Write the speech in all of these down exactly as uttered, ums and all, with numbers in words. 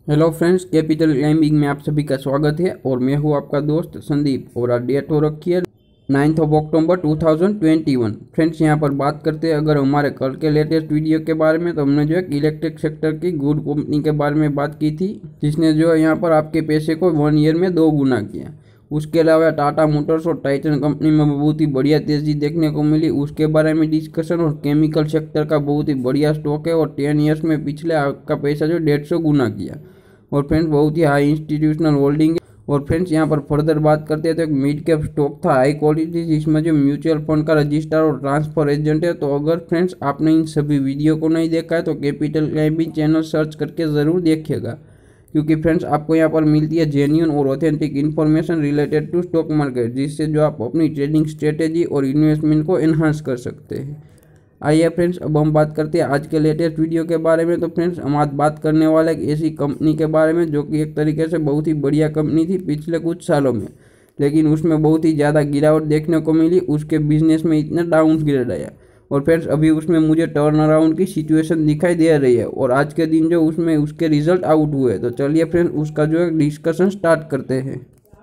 Hello friends, capital climbing में आप सभी का स्वागत है और मैं हूं आपका दोस्त संदीप। और आज डेट हो रखी है ninth of October two thousand twenty one. Friends, यहां पर बात करते हैं अगर हमारे कल के लेटेस्ट वीडियो के बारे में, तो हमने जो है इलेक्ट्रिक सेक्टर की गुड कंपनी के बारे में बात की थी, जिसने जो है यहाँ पर आपके पैसे को वन ईयर में दो गुना किया। उसके अलावा टाटा मोटर्स और टाइटन कंपनी में बहुत ही बढ़िया तेज़ी देखने को मिली, उसके बारे में डिस्कशन। और केमिकल सेक्टर का बहुत ही बढ़िया स्टॉक है और टेन ईयर्स में पिछले आपका पैसा जो डेढ़ सौ गुना किया। और फ्रेंड्स, बहुत ही हाई इंस्टीट्यूशनल होल्डिंग है। और फ्रेंड्स, यहाँ पर फर्दर बात करते हैं तो एक मिड कैप स्टॉक था हाई क्वालिटी, जिसमें जो म्यूचुअल फंड का रजिस्ट्रार और ट्रांसफर एजेंट है। तो अगर फ्रेंड्स आपने इन सभी वीडियो को नहीं देखा है तो कैपिटल क्लाइंबिंग चैनल सर्च करके ज़रूर देखिएगा, क्योंकि फ्रेंड्स आपको यहाँ पर मिलती है जेन्युइन और authentic information related to stock market, जिससे जो आप अपनी ट्रेडिंग स्ट्रेटेजी और इन्वेस्टमेंट को एनहांस कर सकते हैं। आइए फ्रेंड्स, अब हम बात करते हैं आज के लेटेस्ट वीडियो के बारे में। तो फ्रेंड्स, हम आज बात करने वाले एक ऐसी कंपनी के बारे में जो कि एक तरीके से बहुत ही बढ़िया कंपनी थी पिछले कुछ सालों में, लेकिन उसमें बहुत ही ज़्यादा गिरावट देखने को मिली, उसके बिजनेस में इतना डाउनग्रेड आया। और फ्रेंड्स, अभी उसमें मुझे टर्न अराउंड की सिचुएशन दिखाई दे रही है और आज के दिन जो उसमें उसके रिजल्ट आउट हुए। तो चलिए फ्रेंड्स, उसका जो है डिस्कशन स्टार्ट करते हैं।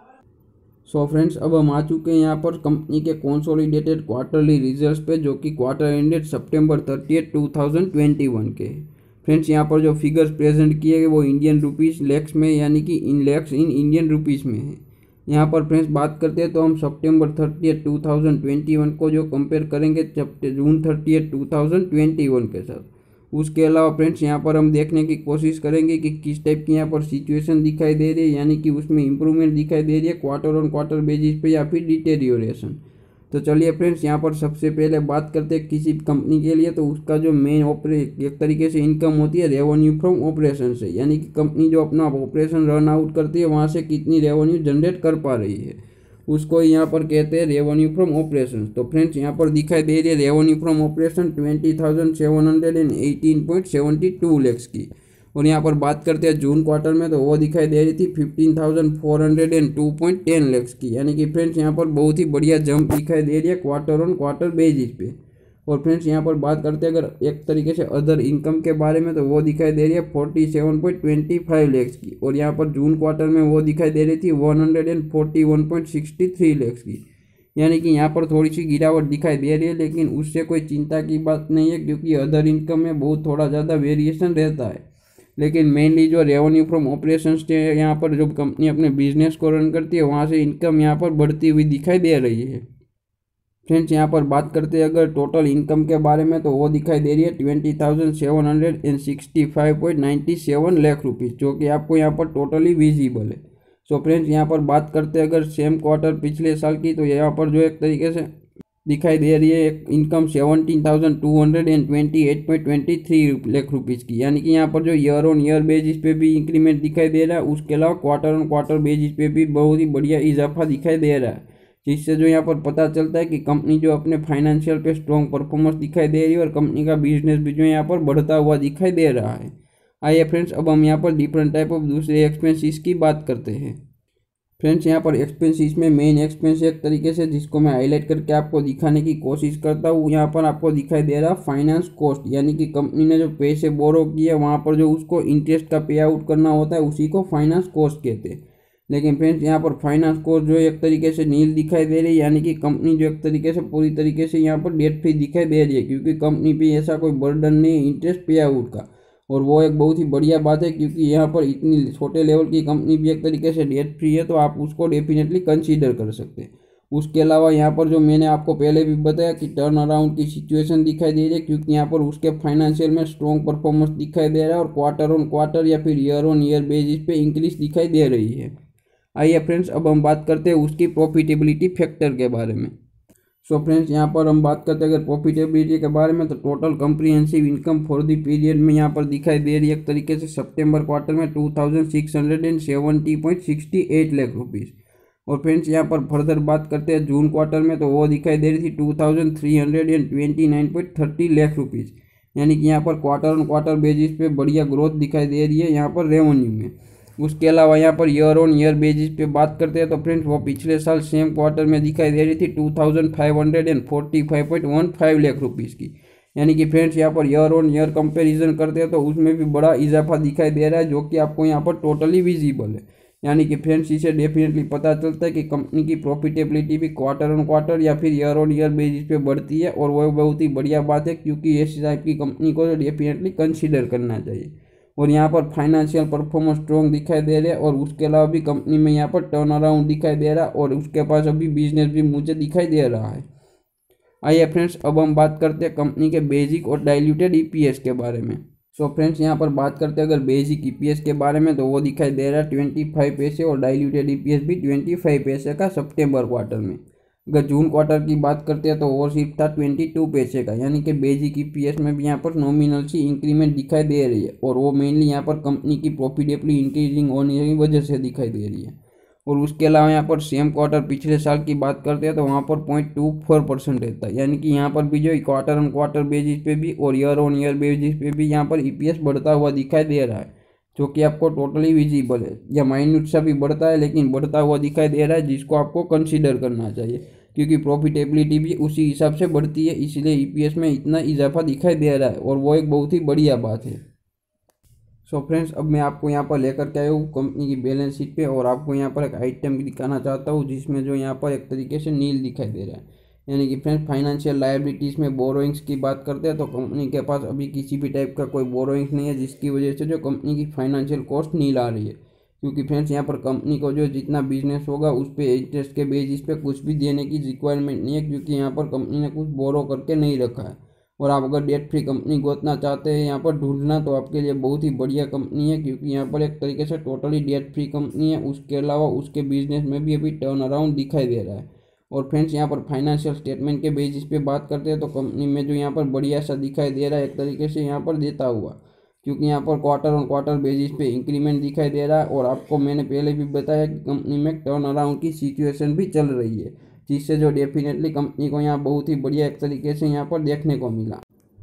सो फ्रेंड्स, अब हम आ चुके हैं यहाँ पर कंपनी के कंसोलिडेटेड क्वार्टरली रिजल्ट्स पे, जो कि quarter ended September thirtieth two thousand twenty one के। फ्रेंड्स, यहाँ पर जो फिगर्स प्रेजेंट किए गए वो इंडियन रुपीस लैक्स में, यानी कि in lakhs in Indian rupees में है। यहाँ पर फ्रेंड्स बात करते हैं तो हम September thirtieth two thousand twenty one को जो कंपेयर करेंगे June thirtieth two thousand twenty one के साथ। उसके अलावा फ्रेंड्स, यहाँ पर हम देखने की कोशिश करेंगे कि किस टाइप की यहाँ पर सिचुएशन दिखाई दे रही है, यानी कि उसमें इंप्रूवमेंट दिखाई दे रही है क्वार्टर ऑन क्वार्टर बेसिस पे या फिर डिटेरियोरेशन। तो चलिए फ्रेंड्स, यहाँ पर सबसे पहले बात करते हैं किसी कंपनी के लिए, तो उसका जो मेन ऑपरे एक तरीके से इनकम होती है रेवेन्यू फ्रॉम ऑपरेशन से, यानी कि कंपनी जो अपना ऑपरेशन रन आउट करती है वहाँ से कितनी रेवेन्यू जनरेट कर पा रही है, उसको यहाँ पर कहते हैं रेवेन्यू फ्रॉम ऑपरेशन। तो फ्रेंड्स, यहाँ पर दिखाई दे रही है revenue from operation twenty thousand seven hundred and eighteen point seventy two lakhs की। और यहाँ पर बात करते हैं जून क्वार्टर में, तो वो दिखाई दे रही थी fifteen thousand four hundred and two point ten lakhs की, यानी कि फ्रेंड्स यहाँ पर बहुत ही बढ़िया जंप दिखाई दे रही है क्वार्टर ऑन क्वार्टर बेसिस पे। और फ्रेंड्स, यहाँ पर बात करते हैं अगर एक तरीके से अदर इनकम के बारे में, तो वो दिखाई दे रही है forty seven point twenty five lakhs की। और यहाँ पर जून क्वार्टर में वो दिखाई दे रही थी one hundred and forty one point sixty three lakhs की, यानी कि यहाँ पर थोड़ी सी गिरावट दिखाई दे रही है, लेकिन उससे कोई चिंता की बात नहीं है, क्योंकि अदर इनकम में बहुत थोड़ा ज़्यादा वेरिएशन रहता है। लेकिन मेनली जो रेवेन्यू फ्रॉम ऑपरेशन से यहाँ पर जो कंपनी अपने बिजनेस को रन करती है वहाँ से इनकम यहाँ पर बढ़ती हुई दिखाई दे रही है। फ्रेंड्स, यहाँ पर बात करते हैं अगर टोटल इनकम के बारे में, तो वो दिखाई दे रही है twenty thousand seven hundred and sixty five point ninety seven lakh rupees, जो कि आपको यहाँ पर टोटली विजिबल है। सो फ्रेंड्स, यहाँ पर बात करते हैं अगर सेम क्वार्टर पिछले साल की, तो यहाँ पर जो एक तरीके से दिखाई दे रही है एक income seventeen thousand two hundred and twenty eight point twenty three lakh rupees की, यानी कि यहाँ पर जो ईयर ऑन ईयर बेसिस पे भी इंक्रीमेंट दिखाई दे रहा है, उसके अलावा क्वार्टर ऑन क्वार्टर बेसिस पे भी बहुत ही बढ़िया इजाफा दिखाई दे रहा है, जिससे जो यहाँ पर पता चलता है कि कंपनी जो अपने फाइनेंशियल पे स्ट्रॉन्ग परफॉर्मेंस दिखाई दे रही है और कंपनी का बिजनेस भी जो यहाँ पर बढ़ता हुआ दिखाई दे रहा है। आइए फ्रेंड्स, अब हम यहाँ पर डिफरेंट टाइप ऑफ दूसरे एक्सपेंसिस की बात करते हैं। फ्रेंड्स, यहाँ पर एक्सपेंसिस में मेन एक्सपेंस एक तरीके से जिसको मैं हाईलाइट करके आपको दिखाने की कोशिश करता हूँ, यहाँ पर आपको दिखाई दे रहा फाइनेंस कॉस्ट, यानी कि कंपनी ने जो पैसे बोरो किए वहाँ पर जो उसको इंटरेस्ट का पे आउट करना होता है उसी को फाइनेंस कॉस्ट कहते हैं। लेकिन फ्रेंड्स, यहाँ पर फाइनेंस कॉस्ट जो एक तरीके से नील दिखाई दे रही है, यानी कि कंपनी जो एक तरीके से पूरी तरीके से यहाँ पर डेट फ्री दिखाई दे रही है, क्योंकि कंपनी पे ऐसा कोई बर्डन नहीं है इंटरेस्ट पे आउट का। और वो एक बहुत ही बढ़िया बात है, क्योंकि यहाँ पर इतनी छोटे लेवल की कंपनी भी एक तरीके से डेट फ्री है, तो आप उसको डेफिनेटली कंसीडर कर सकते हैं। उसके अलावा यहाँ पर जो मैंने आपको पहले भी बताया कि टर्न अराउंड की सिचुएशन दिखाई दे रही है, क्योंकि यहाँ पर उसके फाइनेंशियल में स्ट्रॉन्ग परफॉर्मेंस दिखाई दे रहा है और क्वार्टर ऑन क्वार्टर या फिर ईयर ऑन ईयर बेसिस पे इंक्रीज दिखाई दे रही है। आइए फ्रेंड्स, अब हम बात करते हैं उसकी प्रॉफिटेबिलिटी फैक्टर के बारे में। सो फ्रेंड्स, यहाँ पर हम बात करते हैं अगर प्रॉफिटेबिलिटी के बारे में, तो total comprehensive income for the period में यहाँ पर दिखाई दे रही है एक तरीके से सितंबर क्वार्टर में two thousand six hundred and seventy point sixty eight lakh rupees. और फ्रेंड्स, यहाँ पर फर्दर बात करते हैं जून क्वार्टर में, तो वो दिखाई दे रही थी two thousand three hundred and twenty nine point thirty lakh rupees, यानी कि यहाँ पर क्वार्टर ऑन क्वार्टर बेसिस पे बढ़िया ग्रोथ दिखाई दे रही है यहाँ पर रेवेन्यू में। उसके अलावा यहाँ per year on year basis पे बात करते हैं, तो फ्रेंड्स वो पिछले साल सेम क्वार्टर में दिखाई दे रही थी two thousand five hundred and forty five point one five lakh rupees की, यानी कि फ्रेंड्स यहाँ per year on year comparison करते हैं तो उसमें भी बड़ा इजाफा दिखाई दे रहा है, जो कि आपको यहाँ पर टोटली विजिबल है। यानी कि फ्रेंड्स इससे डेफिनेटली पता चलता है कि कंपनी की प्रॉफिटेबिलिटी भी क्वार्टर ऑन क्वार्टर या फिर ईयर ऑन ईयर बेसिस पे बढ़ती है, और वह बहुत ही बढ़िया बात है, क्योंकि इस टाइप की कंपनी को डेफिनेटली कंसीडर करना चाहिए। और यहाँ पर फाइनेंशियल परफॉर्मेंस स्ट्रॉन्ग दिखाई दे रहे हैं, और उसके अलावा भी कंपनी में यहाँ पर टर्न अराउंड दिखाई दे रहा है, और उसके पास अभी बिजनेस भी मुझे दिखाई दे रहा है। आइए फ्रेंड्स, अब हम बात करते हैं कंपनी के बेसिक और डाइल्यूटेड ईपीएस के बारे में। सो फ्रेंड्स, यहाँ पर बात करते हैं अगर बेसिक ईपीएस के बारे में, तो वो दिखाई दे रहा है ट्वेंटी फाइव पैसे, और डाइल्यूटेड ईपीएस भी ट्वेंटी फाइव पैसे का सितंबर क्वार्टर में। अगर जून क्वार्टर की बात करते हैं तो वो सिर्फ था ट्वेंटी टू पैसे का, यानी कि बेसिक ईपीएस में भी यहाँ पर नॉमिनल सी इंक्रीमेंट दिखाई दे रही है, और वो मेनली यहाँ पर कंपनी की प्रॉफिटेबली इंक्रीजिंग होने की वजह से दिखाई दे रही है। और उसके अलावा यहाँ पर सेम क्वार्टर पिछले साल की बात करते हैं तो वहाँ पर पॉइंट टू फोर परसेंट रहता है, यानी कि यहाँ पर भी जो क्वार्टर ऑन क्वार्टर बेसिस पे भी और ईयर ऑन ईयर बेसिस पे भी यहाँ पर ईपीएस बढ़ता हुआ दिखाई दे रहा है, जो कि आपको टोटली विजिबल है। या माइन्यूट सा भी बढ़ता है, लेकिन बढ़ता हुआ दिखाई दे रहा है, जिसको आपको कंसीडर करना चाहिए, क्योंकि प्रॉफिटेबिलिटी भी उसी हिसाब से बढ़ती है, इसलिए ईपीएस में इतना इजाफा दिखाई दे रहा है, और वो एक बहुत ही बढ़िया बात है। सो so फ्रेंड्स, अब मैं आपको यहाँ पर लेकर के आया हूँ कंपनी की बैलेंस शीट पे, और आपको यहाँ पर एक आइटम दिखाना चाहता हूँ जिसमें जो यहाँ पर एक तरीके से नील दिखाई दे रहा है। यानी कि फ्रेंड्स, फाइनेंशियल लायबिलिटीज़ में बोरोइंग्स की बात करते हैं तो कंपनी के पास अभी किसी भी टाइप का कोई बोरोइंग्स नहीं है, जिसकी वजह से जो कंपनी की फाइनेंशियल कॉस्ट नील आ रही है। क्योंकि फ्रेंड्स, यहाँ पर कंपनी को जो जितना बिजनेस होगा उस पर इंटरेस्ट के बेसिस पे कुछ भी देने की रिक्वायरमेंट नहीं है, क्योंकि यहाँ पर कंपनी ने कुछ बोरो करके नहीं रखा है। और आप अगर डेट फ्री कंपनी गोतना चाहते हैं यहाँ पर ढूंढना, तो आपके लिए बहुत ही बढ़िया कंपनी है, क्योंकि यहाँ पर एक तरीके से टोटली डेट फ्री कंपनी है। उसके अलावा उसके बिजनेस में भी अभी टर्न अराउंड दिखाई दे रहा है। और फ्रेंड्स, यहाँ पर फाइनेंशियल स्टेटमेंट के बेसिस पे बात करते हैं तो कंपनी में जो यहाँ पर बढ़िया सा दिखाई दे रहा है एक तरीके से यहाँ पर देता हुआ, क्योंकि यहाँ पर क्वार्टर ऑन क्वार्टर बेसिस पे इंक्रीमेंट दिखाई दे रहा है। और आपको मैंने पहले भी बताया कि कंपनी में टर्न अराउंड की सिचुएशन भी चल रही है, जिससे जो डेफिनेटली कंपनी को यहाँ बहुत ही बढ़िया एक तरीके से यहाँ पर देखने को मिला।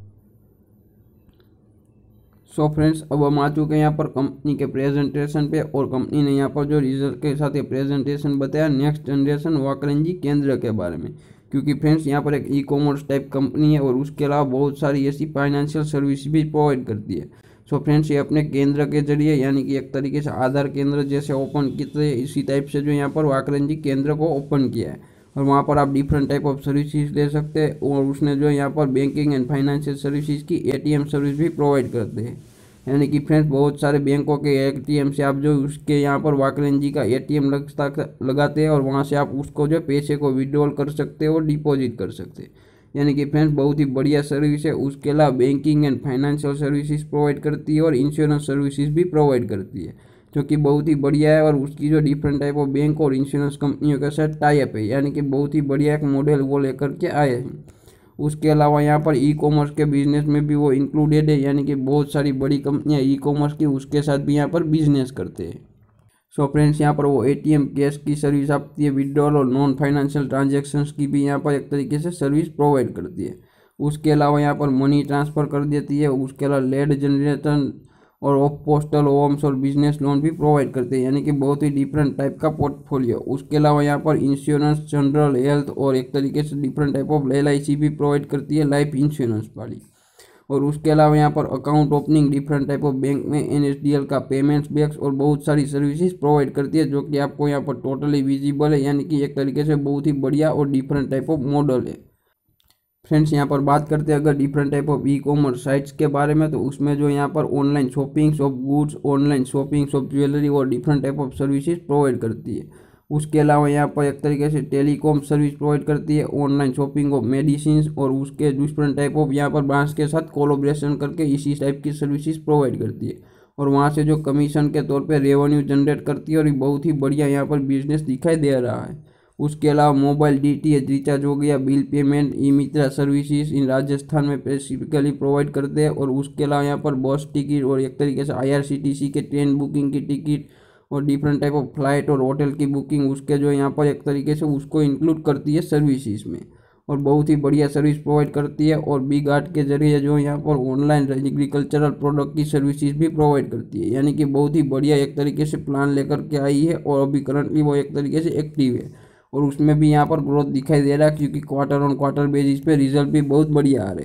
सो so फ्रेंड्स, अब हम आ चुके हैं यहाँ पर कंपनी के प्रेजेंटेशन पे, और कंपनी ने यहाँ पर जो रिजल्ट के साथ ये प्रेजेंटेशन बताया नेक्स्ट जनरेशन वाकरंजी केंद्र के बारे में। क्योंकि फ्रेंड्स, यहाँ पर एक ई कॉमर्स टाइप कंपनी है, और उसके अलावा बहुत सारी ऐसी फाइनेंशियल सर्विस भी प्रोवाइड करती है। सो so फ्रेंड्स, ये अपने केंद्र के जरिए, यानी कि एक तरीके से आधार केंद्र जैसे ओपन किए, इसी टाइप से जो यहाँ पर वाकरंजी केंद्र को ओपन किया है, और वहाँ पर आप डिफरेंट टाइप ऑफ सर्विसेज ले सकते हैं। और उसने जो यहाँ पर बैंकिंग एंड फाइनेंशियल सर्विसेज की एटीएम सर्विस भी प्रोवाइड करते हैं। यानी कि फ्रेंड्स, बहुत सारे बैंकों के एटीएम से आप जो उसके यहाँ पर वाकरंजी का एटीएम लगता लगाते हैं, और वहाँ से आप उसको जो पैसे को विड्रॉल कर सकते हैं और डिपॉजिट कर सकते हैं। यानी कि फ्रेंड्स, बहुत ही बढ़िया सर्विस है। उसके अलावा banking and financial services provide करती है, और इंश्योरेंस सर्विसेज भी प्रोवाइड करती है, जो कि बहुत ही बढ़िया है। और उसकी जो डिफरेंट टाइप ऑफ बैंक और इंश्योरेंस कंपनियों के साथ टाई अप है, यानी कि बहुत ही बढ़िया एक मॉडल वो लेकर के आए हैं। उसके अलावा यहाँ पर ई कॉमर्स के बिजनेस में भी वो इंक्लूडेड है, यानी कि बहुत सारी बड़ी कंपनियाँ ई कॉमर्स की उसके साथ भी यहाँ पर बिजनेस करते हैं। सो फ्रेंड्स, यहाँ पर वो एटीएम कैश की सर्विस आती है, विड्रॉल और नॉन फाइनेंशियल ट्रांजैक्शंस की भी यहाँ पर एक तरीके से सर्विस प्रोवाइड करती है। उसके अलावा यहाँ पर मनी ट्रांसफ़र कर देती है। उसके अलावा लीड जनरेशन और ऑफ पोस्टल होम्स और बिजनेस लोन भी प्रोवाइड करते हैं, यानी कि बहुत ही डिफरेंट टाइप का पोर्टफोलियो। उसके अलावा यहाँ पर इंश्योरेंस, जनरल हेल्थ और एक तरीके से different type of L I C भी प्रोवाइड करती है, लाइफ इंश्योरेंस वाली। और उसके अलावा यहाँ पर account opening different type of bank में, एन एस डी एल का पेमेंट्स बैक्स और बहुत सारी सर्विसेज प्रोवाइड करती है, जो कि आपको यहाँ पर टोटली विजिबल है, यानी कि एक तरीके से बहुत ही बढ़िया और डिफरेंट टाइप ऑफ मॉडल है। फ्रेंड्स, यहाँ पर बात करते हैं अगर different type of e commerce sites के बारे में, तो उसमें जो यहाँ पर online shoppings of goods, online shoppings of jewellery और different type of services provide करती है। उसके अलावा यहाँ पर एक तरीके से टेलीकॉम सर्विस प्रोवाइड करती है, ऑनलाइन शॉपिंग ऑफ मेडिसिन और उसके डिफरेंट टाइप ऑफ यहाँ पर ब्रांच के साथ कोलोब्रेशन करके इसी टाइप की सर्विसेज प्रोवाइड करती है, और वहाँ से जो कमीशन के तौर पे रेवेन्यू जनरेट करती है, और ये बहुत ही बढ़िया यहाँ पर बिजनेस दिखाई दे रहा है। उसके अलावा mobile D T H recharge हो गया, bill payment, e Mitra services in Rajasthan में स्पेसिफिकली प्रोवाइड करते हैं। और उसके अलावा यहाँ पर बस टिकट और एक तरीके से I R C T C के ट्रेन बुकिंग की टिकट और डिफरेंट टाइप ऑफ फ्लाइट और होटल की बुकिंग उसके जो यहाँ पर एक तरीके से उसको इंक्लूड करती है सर्विसेज में, और बहुत ही बढ़िया सर्विस प्रोवाइड करती है। और बिग आर्ट के जरिए जो यहाँ पर ऑनलाइन एग्रीकल्चरल प्रोडक्ट की सर्विसेज भी प्रोवाइड करती है, यानी कि बहुत ही बढ़िया एक तरीके से प्लान लेकर के आई है, और अभी करंटली वो एक तरीके से एक्टिव है। और उसमें भी यहाँ पर ग्रोथ दिखाई दे रहा है, क्योंकि क्वार्टर ऑन क्वार्टर बेसिस पे रिजल्ट भी बहुत बढ़िया आ रहे हैं।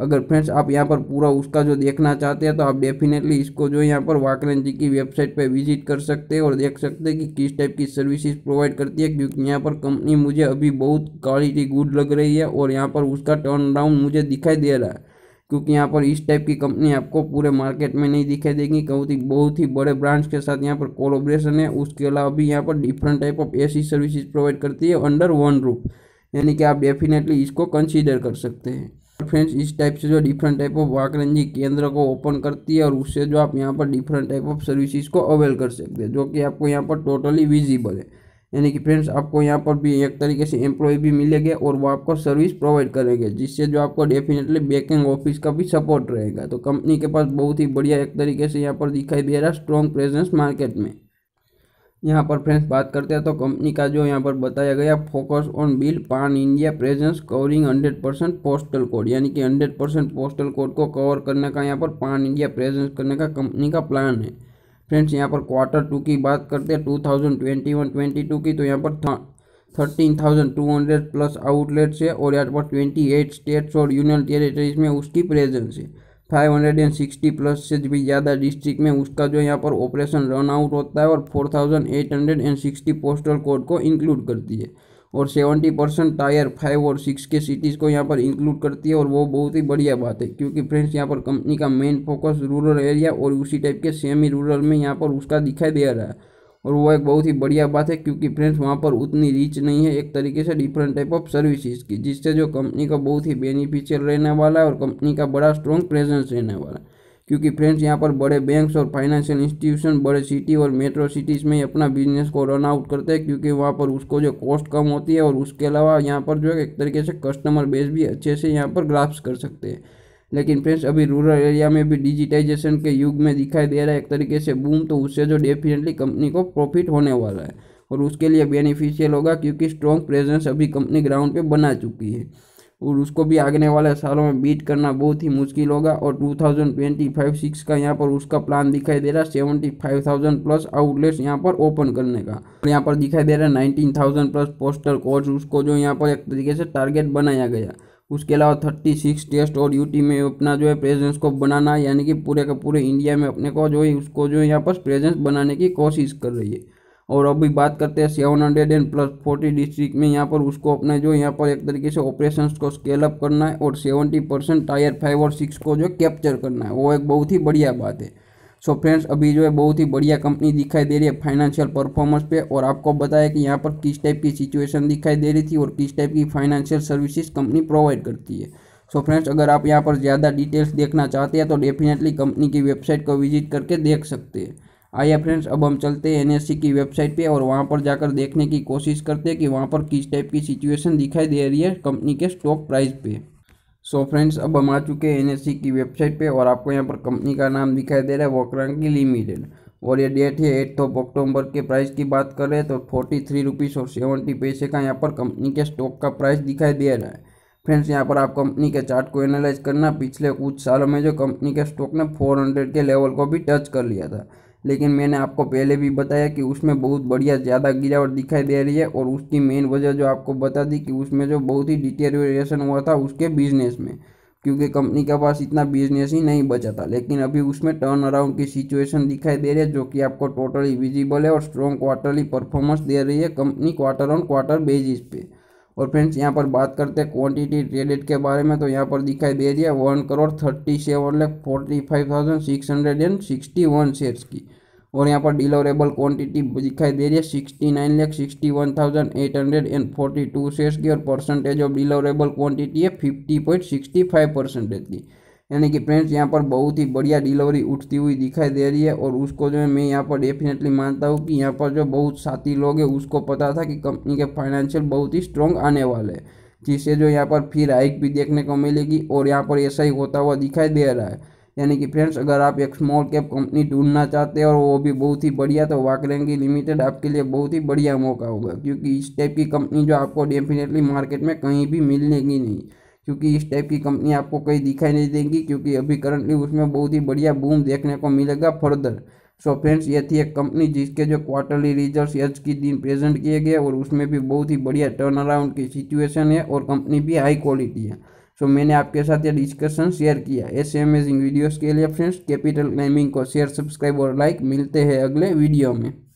अगर फ्रेंड्स आप यहाँ पर पूरा उसका जो देखना चाहते हैं तो आप डेफिनेटली इसको जो यहाँ पर वाकरन जी की वेबसाइट पे विजिट कर सकते हैं और देख सकते हैं कि किस टाइप की सर्विसेज प्रोवाइड करती है, क्योंकि यहाँ पर कंपनी मुझे अभी बहुत क्वालिटी गुड लग रही है और यहाँ पर उसका टर्न अराउंड मुझे दिखाई दे रहा है, क्योंकि यहाँ पर इस टाइप की कंपनी आपको पूरे मार्केट में नहीं दिखाई देगी। बहुत ही बहुत ही बड़े ब्रांड्स के साथ यहाँ पर कोलैबोरेशन है। उसके अलावा भी यहाँ पर डिफरेंट टाइप ऑफ ऐसी सर्विसेज प्रोवाइड करती है अंडर वन रूफ, यानी कि आप डेफिनेटली इसको कंसीडर कर सकते हैं। फ्रेंड्स इस टाइप से जो डिफरेंट टाइप ऑफ वाकरन जी केंद्र को ओपन करती है और उससे जो आप यहाँ पर डिफरेंट टाइप ऑफ सर्विसेज को अवेल कर सकते हैं, जो कि आपको यहाँ पर टोटली विजिबल है। यानी कि फ्रेंड्स आपको यहाँ पर भी एक तरीके से एम्प्लॉय भी मिलेंगे और वो आपको सर्विस प्रोवाइड करेंगे, जिससे जो आपको डेफिनेटली बैकिंग ऑफिस का भी सपोर्ट रहेगा। तो कंपनी के पास बहुत ही बढ़िया एक तरीके से यहाँ पर दिखाई दे रहा है स्ट्रॉन्ग प्रेजेंस मार्केट में। यहाँ पर फ्रेंड्स बात करते हैं तो कंपनी का जो यहाँ पर बताया गया focus on build pan India presence covering hundred percent postal code, यानी कि हंड्रेड परसेंट पोस्टल कोड को कवर करने का यहाँ पर पान इंडिया प्रेजेंस करने का कंपनी का प्लान है। फ्रेंड्स यहाँ पर क्वार्टर टू की बात करते हैं two thousand twenty one twenty two की, तो यहाँ पर thirteen thousand two hundred plus outlets है और यहाँ पर ट्वेंटी एट स्टेट्स और यूनियन टेरिटरीज में उसकी प्रेजेंस है। फाइव हंड्रेड सिक्सटी प्लस से भी ज़्यादा डिस्ट्रिक्ट में उसका जो यहाँ पर ऑपरेशन रन आउट होता है और four thousand eight hundred sixty postal code को इंक्लूड करती है और सेवेंटी परसेंट टायर फाइव और सिक्स के सिटीज़ को यहाँ पर इंक्लूड करती है। और वो बहुत ही बढ़िया बात है, क्योंकि फ्रेंड्स यहाँ पर कंपनी का मेन फोकस रूरल एरिया और उसी टाइप के सेमी रूरल में यहाँ पर उसका दिखाई दे रहा है और वो एक बहुत ही बढ़िया बात है, क्योंकि फ्रेंड्स वहाँ पर उतनी रीच नहीं है एक तरीके से डिफरेंट टाइप ऑफ सर्विसेज की, जिससे जो कंपनी का बहुत ही बेनिफिशियल रहने वाला है और कंपनी का बड़ा स्ट्रॉन्ग प्रेजेंस रहने वाला है। क्योंकि फ्रेंड्स यहाँ पर बड़े बैंक्स और फाइनेंशियल इंस्टीट्यूशन बड़े सिटी और मेट्रो सिटीज़ में अपना बिजनेस को रन आउट करते हैं, क्योंकि वहाँ पर उसको जो कॉस्ट कम होती है और उसके अलावा यहाँ पर जो है एक तरीके से कस्टमर बेस भी अच्छे से यहाँ पर ग्रास्प कर सकते हैं। लेकिन फ्रेंड्स अभी रूरल एरिया में भी डिजिटाइजेशन के युग में दिखाई दे रहा है एक तरीके से बूम, तो उससे जो डेफिनेटली कंपनी को प्रॉफिट होने वाला है और उसके लिए बेनिफिशियल होगा, क्योंकि स्ट्रॉन्ग प्रेजेंस अभी कंपनी ग्राउंड पे बना चुकी है और उसको भी आने वाले सालों में बीट करना बहुत ही मुश्किल होगा। और two thousand twenty five six का यहाँ पर उसका प्लान दिखाई दे रहा है seventy five thousand plus outlets यहाँ पर ओपन करने का, और यहाँ पर दिखाई दे रहा है nineteen thousand plus postal codes उसको जो यहाँ पर एक तरीके से टारगेट बनाया गया। उसके अलावा थर्टी सिक्स टेस्ट और यूटी में अपना जो है प्रेजेंस को बनाना, यानी कि पूरे का पूरे इंडिया में अपने को जो है उसको जो है यहाँ पर प्रेजेंस बनाने की कोशिश कर रही है। और अभी बात करते हैं seven hundred and plus forty district में यहाँ पर उसको अपने जो यहाँ पर एक तरीके से ऑपरेशंस को स्केल अप करना है और सेवेंटी परसेंट टायर फाइव और सिक्स को जो कैप्चर करना है, वो एक बहुत ही बढ़िया बात है। सो फ्रेंड्स अभी जो है बहुत ही बढ़िया कंपनी दिखाई दे रही है फाइनेंशियल परफॉर्मेंस पे, और आपको बताया कि यहाँ पर किस टाइप की सिचुएशन दिखाई दे रही थी और किस टाइप की फाइनेंशियल सर्विसेज कंपनी प्रोवाइड करती है। सो फ्रेंड्स अगर आप यहाँ पर ज़्यादा डिटेल्स देखना चाहते हैं तो डेफिनेटली कंपनी की वेबसाइट को विजिट करके देख सकते हैं। आइए फ्रेंड्स अब हम चलते हैं एनएससी की वेबसाइट पे और वहाँ पर जाकर देखने की कोशिश करते हैं कि वहाँ पर किस टाइप की सिचुएशन दिखाई दे रही है कंपनी के स्टॉक प्राइस पे। सो फ्रेंड्स अब हम आ चुके हैं एनएससी की वेबसाइट पे और आपको यहाँ पर कंपनी का नाम दिखाई दे रहा है वाकरन लिमिटेड और ये डेट है एट्थ ऑफ अक्टूबर के प्राइस की बात कर रहे हैं तो फोर्टी थ्री रुपीज़ और सेवेंटी पैसे का यहाँ पर कंपनी के स्टॉक का प्राइस दिखाई दे रहा है। फ्रेंड्स यहाँ पर आप कंपनी के चार्ट को एनालाइज करना, पिछले कुछ सालों में जो कंपनी के स्टॉक ने फोर हंड्रेड के लेवल को भी टच कर लिया था, लेकिन मैंने आपको पहले भी बताया कि उसमें बहुत बढ़िया ज़्यादा गिरावट दिखाई दे रही है और उसकी मेन वजह जो आपको बता दी कि उसमें जो बहुत ही डिटेरियोरेशन हुआ था उसके बिजनेस में, क्योंकि कंपनी के पास इतना बिजनेस ही नहीं बचा था। लेकिन अभी उसमें टर्न अराउंड की सिचुएशन दिखाई दे रही है जो कि आपको टोटली विजिबल है और स्ट्रॉन्ग क्वार्टरली परफॉर्मेंस दे रही है company quarter on quarter basis पे। और फ्रेंड्स यहाँ पर बात करते हैं क्वांटिटी ट्रेडेड के बारे में, तो यहाँ पर दिखाई दे रही है one crore thirty seven lakh forty five thousand six hundred and sixty one shares की, और यहाँ पर डिलीवरेबल क्वांटिटी दिखाई दे रही है sixty nine lakh sixty one thousand eight hundred and forty two shares की, और परसेंटेज ऑफ डिलीवरेबल क्वांटिटी है fifty point sixty five percentage की। यानी कि फ्रेंड्स यहाँ पर बहुत ही बढ़िया डिलीवरी उठती हुई दिखाई दे रही है और उसको जो है मैं यहाँ पर डेफिनेटली मानता हूँ कि यहाँ पर जो बहुत साथी लोग हैं उसको पता था कि कंपनी के फाइनेंशियल बहुत ही स्ट्रॉन्ग आने वाले हैं, जिससे जो यहाँ पर फिर हाइक भी देखने को मिलेगी और यहाँ पर ऐसा ही होता हुआ दिखाई दे रहा है। यानी कि फ्रेंड्स अगर आप एक स्मॉल कैप कंपनी ढूंढना चाहते हैं और वो भी बहुत ही बढ़िया, तो वाकरन लिमिटेड आपके लिए बहुत ही बढ़िया मौका होगा, क्योंकि इस टाइप की कंपनी जो आपको डेफिनेटली मार्केट में कहीं भी मिलेगी नहीं, क्योंकि इस टाइप की कंपनी आपको कहीं दिखाई नहीं देगी, क्योंकि अभी करंटली उसमें बहुत ही बढ़िया बूम देखने को मिलेगा फर्दर। सो फ्रेंड्स ये थी एक कंपनी जिसके जो क्वार्टरली रिजल्ट्स आज के दिन प्रेजेंट किए गए और उसमें भी बहुत ही बढ़िया टर्न अराउंड की सिचुएशन है और कंपनी भी हाई क्वालिटी है। सो मैंने आपके साथ ये डिस्कशन शेयर किया। ऐसे अमेजिंग वीडियोस के लिए फ्रेंड्स कैपिटल क्लाइंबिंग को शेयर, सब्सक्राइब और लाइक। मिलते हैं अगले वीडियो में।